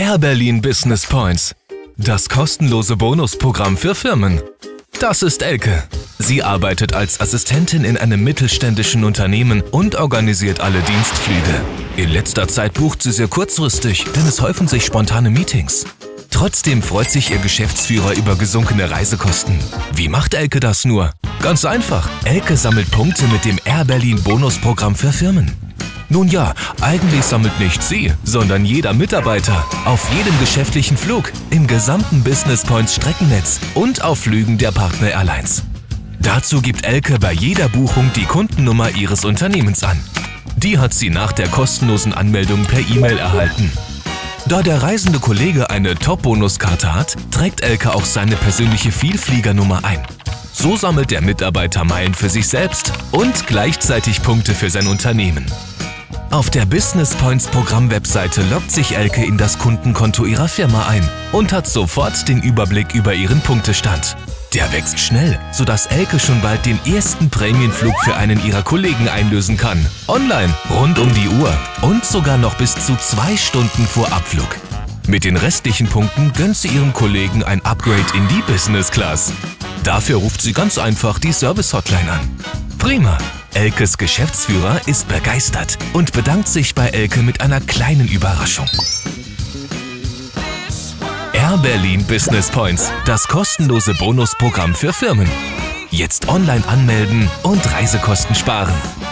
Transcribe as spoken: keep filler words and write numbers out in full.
Air Berlin Business Points, das kostenlose Bonusprogramm für Firmen. Das ist Elke. Sie arbeitet als Assistentin in einem mittelständischen Unternehmen und organisiert alle Dienstflüge. In letzter Zeit bucht sie sehr kurzfristig, denn es häufen sich spontane Meetings. Trotzdem freut sich ihr Geschäftsführer über gesunkene Reisekosten. Wie macht Elke das nur? Ganz einfach. Elke sammelt Punkte mit dem Air Berlin Bonusprogramm für Firmen. Nun ja, eigentlich sammelt nicht sie, sondern jeder Mitarbeiter. Auf jedem geschäftlichen Flug, im gesamten Business Points Streckennetz und auf Flügen der Partner Airlines. Dazu gibt Elke bei jeder Buchung die Kundennummer ihres Unternehmens an. Die hat sie nach der kostenlosen Anmeldung per E-Mail erhalten. Da der reisende Kollege eine Top-Bonuskarte hat, trägt Elke auch seine persönliche Vielfliegernummer ein. So sammelt der Mitarbeiter Meilen für sich selbst und gleichzeitig Punkte für sein Unternehmen. Auf der Business Points Programm-Webseite loggt sich Elke in das Kundenkonto ihrer Firma ein und hat sofort den Überblick über ihren Punktestand. Der wächst schnell, sodass Elke schon bald den ersten Prämienflug für einen ihrer Kollegen einlösen kann. Online, rund um die Uhr und sogar noch bis zu zwei Stunden vor Abflug. Mit den restlichen Punkten gönnt sie ihrem Kollegen ein Upgrade in die Business Class. Dafür ruft sie ganz einfach die Service-Hotline an. Prima! Elkes Geschäftsführer ist begeistert und bedankt sich bei Elke mit einer kleinen Überraschung. Air Berlin Business Points, das kostenlose Bonusprogramm für Firmen. Jetzt online anmelden und Reisekosten sparen.